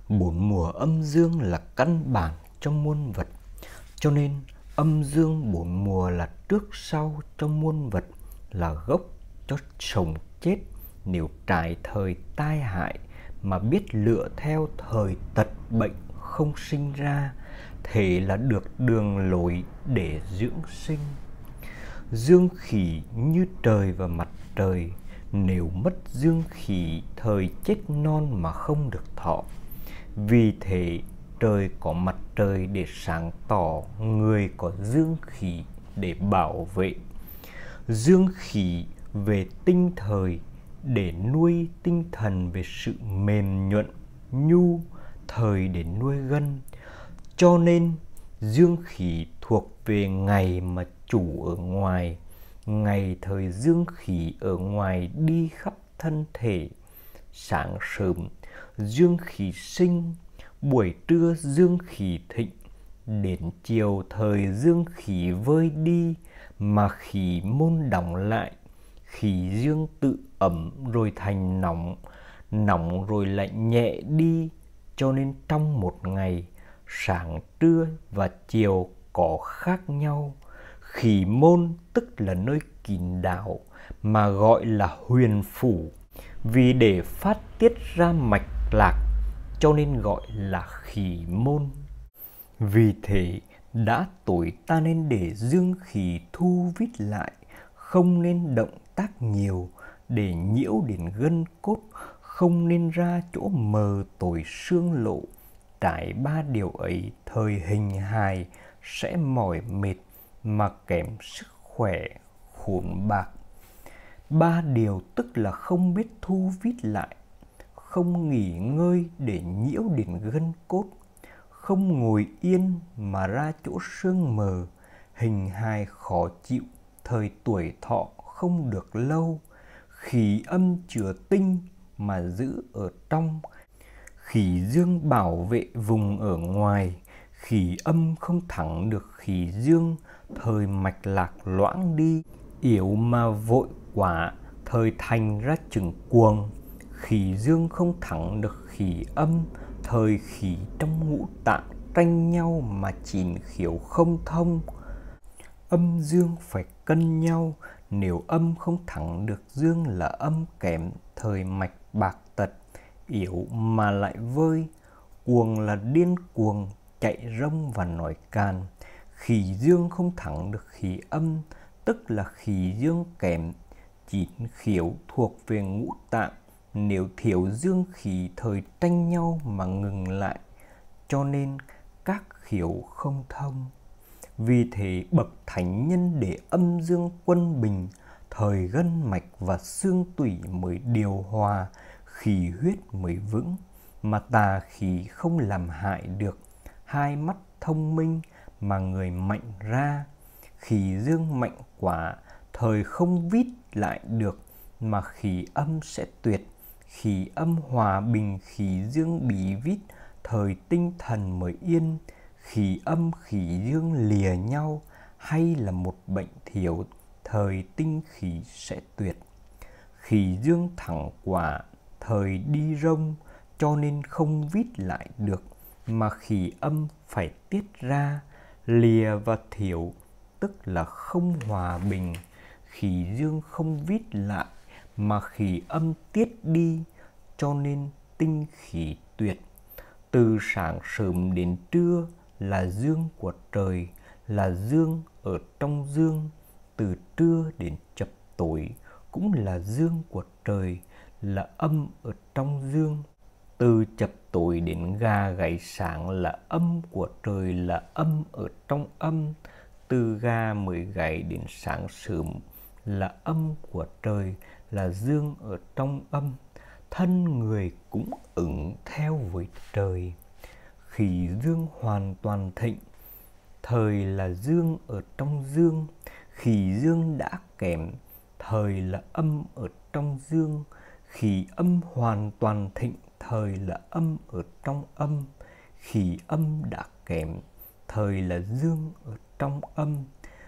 Bốn mùa âm dương là căn bản trong muôn vật, cho nên âm dương bốn mùa là trước sau trong muôn vật, là gốc cho sống chết. Nếu trái thời tai hại mà biết lựa theo thời tật bệnh không sinh ra, thế là được đường lối để dưỡng sinh. Dương khí như trời và mặt trời, nếu mất dương khí thời chết non mà không được thọ. Vì thế trời có mặt trời để sáng tỏ, người có dương khí để bảo vệ. Dương khí về tinh thời để nuôi tinh thần về sự mềm nhuận, nhu, thời để nuôi gân. Cho nên dương khí thuộc về ngày mà chủ ở ngoài, ngày thời dương khí ở ngoài đi khắp thân thể. Sáng sớm dương khí sinh, buổi trưa dương khí thịnh, đến chiều thời dương khí vơi đi mà khí môn đóng lại. Khí dương tự ẩm rồi thành nóng, nóng rồi lại nhẹ đi. Cho nên trong một ngày, sáng, trưa và chiều có khác nhau. Khí môn tức là nơi kín đáo mà gọi là huyền phủ, vì để phát tiết ra mạch lạc cho nên gọi là khí môn. Vì thế đã tối ta nên để dương khí thu vít lại, không nên động tác nhiều để nhiễu đến gân cốt, không nên ra chỗ mờ tối xương lộ. Trải ba điều ấy, thời hình hài sẽ mỏi mệt mà kém sức khỏe, khốn bạc. Ba điều tức là không biết thu vít lại, không nghỉ ngơi để nhiễu đến gân cốt, không ngồi yên mà ra chỗ sương mờ, hình hài khó chịu, thời tuổi thọ không được lâu. Khí âm chứa tinh mà giữ ở trong, khí dương bảo vệ vùng ở ngoài. Khí âm không thắng được khí dương, thời mạch lạc loãng đi, yếu mà vội quá, thời thành ra chứng cuồng. Khí dương không thắng được khí âm, thời khí trong ngũ tạng tranh nhau mà chín khiếu không thông. Âm dương phải cân nhau, nếu âm không thắng được dương là âm kém, thời mạch bạc tật, yếu mà lại vơi. Cuồng là điên cuồng, chạy rông và nói càn. Khí dương không thắng được khí âm, tức là khí dương kém, chín khiếu thuộc về ngũ tạng. Nếu thiếu dương khí thời tranh nhau mà ngừng lại, cho nên các khiếu không thông. Vì thế bậc thánh nhân để âm dương quân bình, thời gân mạch và xương tủy mới điều hòa, khí huyết mới vững, mà tà khí không làm hại được. Hai mắt thông minh mà người mạnh ra, khí dương mạnh quá, thời không vít lại được mà khí âm sẽ tuyệt. Khí âm hòa bình, khí dương bí vít, thời tinh thần mới yên. Khí âm khí dương lìa nhau, hay là một bệnh thiếu, thời tinh khí sẽ tuyệt. Khí dương thẳng quả, thời đi rông, cho nên không vít lại được mà khí âm phải tiết ra. Lìa và thiếu tức là không hòa bình, khí dương không vít lại mà khí âm tiết đi, cho nên tinh khí tuyệt. Từ sáng sớm đến trưa là dương của trời, là dương ở trong dương. Từ trưa đến chập tối cũng là dương của trời, là âm ở trong dương. Từ chập tối đến gà gáy sáng là âm của trời, là âm ở trong âm. Từ gà mới gáy đến sáng sớm là âm của trời, là dương ở trong âm. Thân người cũng ứng theo với trời. Khí dương hoàn toàn thịnh, thời là dương ở trong dương. Khí dương đã kém, thời là âm ở trong dương. Khí âm hoàn toàn thịnh, thời là âm ở trong âm. Khí âm đã kém, thời là dương ở trong âm.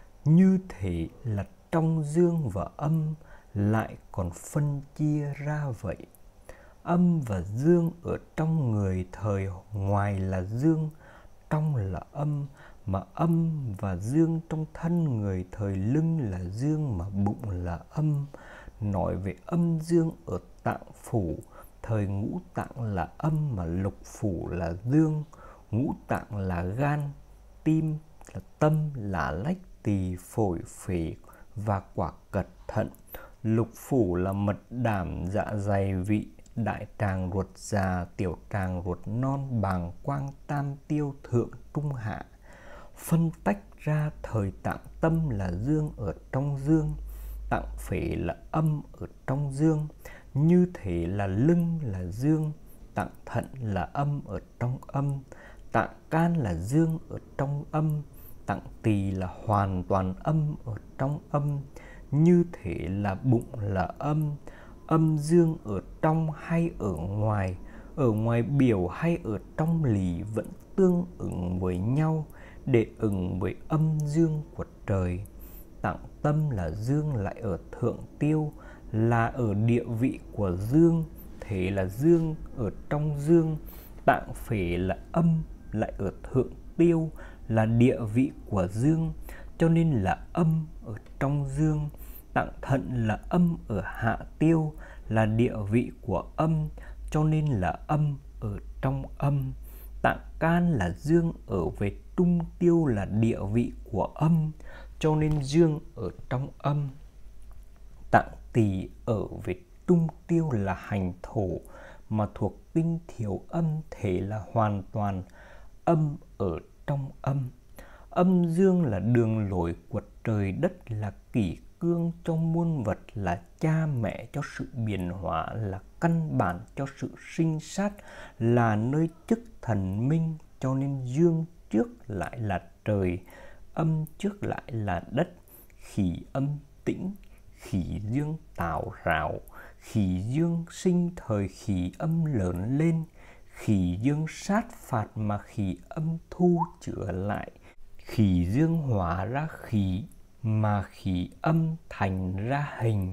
Như thế là trong dương và âm lại còn phân chia ra vậy. âm và dương ở trong người thời ngoài là dương, trong là âm, mà âm và dương trong thân người thời lưng là dương, mà bụng là âm. Nói về âm dương ở tạng phủ, thời ngũ tạng là âm mà lục phủ là dương. Ngũ tạng là gan, tim, là tâm, là lách, tỳ, phổi, phế và quả cật thận. Lục phủ là mật đảm, dạ dày, vị, đại tràng, ruột già, tiểu tràng, ruột non, bàng quang, tam tiêu, thượng, trung, hạ. Phân tách ra thời tạng tâm là dương ở trong dương, tạng phế là âm ở trong dương. Như thế là lưng là dương, tạng thận là âm ở trong âm, tạng can là dương ở trong âm, tạng tỳ là hoàn toàn âm ở trong âm. Như thế là bụng là âm, âm dương ở trong hay ở ngoài biểu hay ở trong lì vẫn tương ứng với nhau để ứng với âm dương của trời. Tạng tâm là dương lại ở thượng tiêu, là ở địa vị của dương, thế là dương ở trong dương. Tạng phế là âm lại ở thượng tiêu, là địa vị của dương, cho nên là âm ở trong dương. Tạng thận là âm ở hạ tiêu, là địa vị của âm, cho nên là âm ở trong âm. Tạng can là dương ở về trung tiêu, là địa vị của âm, cho nên dương ở trong âm. Tạng tỳ ở về trung tiêu là hành thổ, mà thuộc tinh thiếu âm, thế là hoàn toàn âm ở trong âm. Âm dương là đường lối của trời đất, là kỷ cương cho muôn vật, là cha mẹ cho sự biến hóa, là căn bản cho sự sinh sát, là nơi chức thần minh, cho nên dương trước lại là trời, âm trước lại là đất. Khí âm tĩnh, khí dương tạo rào, khí dương sinh thời khí âm lớn lên, khí dương sát phạt mà khí âm thu chữa lại. Khí dương hóa ra khí, mà khí âm thành ra hình.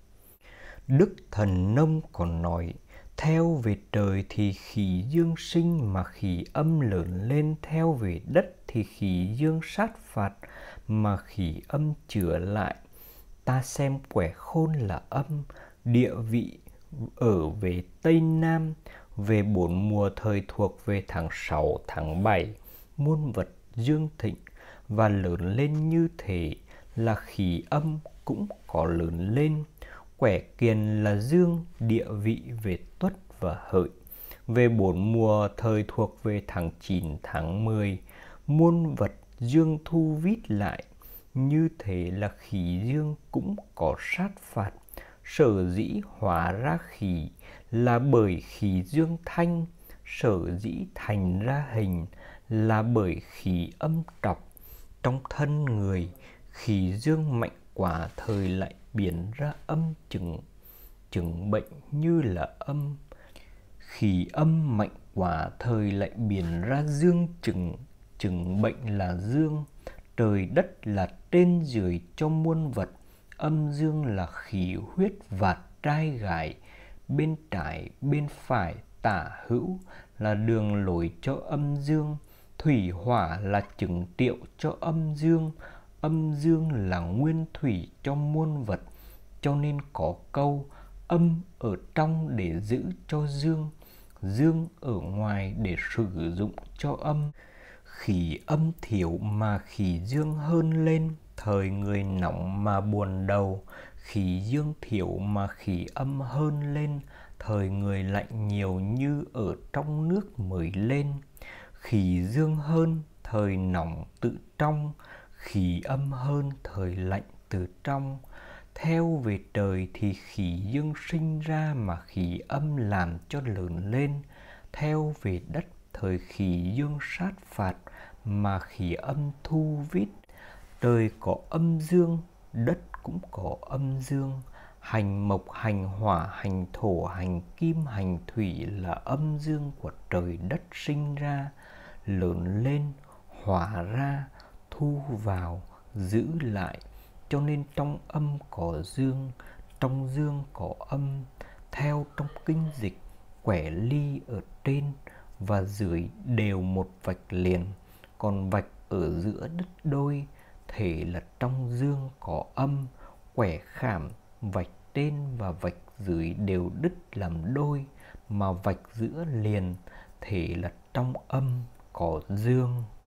Đức Thần Nông còn nói, theo về trời thì khí dương sinh mà khí âm lớn lên, theo về đất thì khí dương sát phạt mà khí âm chữa lại. Ta xem quẻ khôn là âm, địa vị ở về Tây Nam, về 4 mùa thời thuộc về tháng 6, tháng 7, muôn vật dương thịnh và lớn lên như thế, là khí âm cũng có lớn lên. Quẻ kiền là dương, địa vị về Tuất và Hợi, về 4 mùa thời thuộc về tháng 9, tháng 10, muôn vật dương thu vít lại. Như thế là khí dương cũng có sát phạt. Sở dĩ hóa ra khí là bởi khí dương thanh, sở dĩ thành ra hình là bởi khí âm trọc. Trong thân người, khí dương mạnh quá thời lại biến ra âm chứng bệnh như là âm. Khí âm mạnh quá thời lại biến ra dương chứng bệnh là dương. Trời đất là trên dưới cho muôn vật, âm dương là khí huyết vạt trai gái, bên trái bên phải tả hữu là đường lối cho âm dương, thủy hỏa là chứng triệu cho âm dương là nguyên thủy cho muôn vật, cho nên có câu âm ở trong để giữ cho dương, dương ở ngoài để sử dụng cho âm. Khí âm thiếu mà khí dương hơn lên, thời người nóng mà buồn đầu. Khí dương thiếu mà khí âm hơn lên, thời người lạnh nhiều như ở trong nước mới lên. Khí dương hơn, thời nóng tự trong, khí âm hơn, thời lạnh từ trong. Theo về trời thì khí dương sinh ra mà khí âm làm cho lớn lên. Theo về đất thời khí dương sát phạt mà khí âm thu vít. Trời có âm dương, đất cũng có âm dương. Hành mộc, hành hỏa, hành thổ, hành kim, hành thủy là âm dương của trời đất sinh ra, lớn lên, hóa ra, thu vào, giữ lại. Cho nên trong âm có dương, trong dương có âm. Theo trong kinh dịch, quẻ ly ở trên và dưới đều một vạch liền, còn vạch ở giữa đứt đôi, thể là trong dương có âm. Quẻ khảm, vạch trên và vạch dưới đều đứt làm đôi, mà vạch giữa liền, thể là trong âm có dương.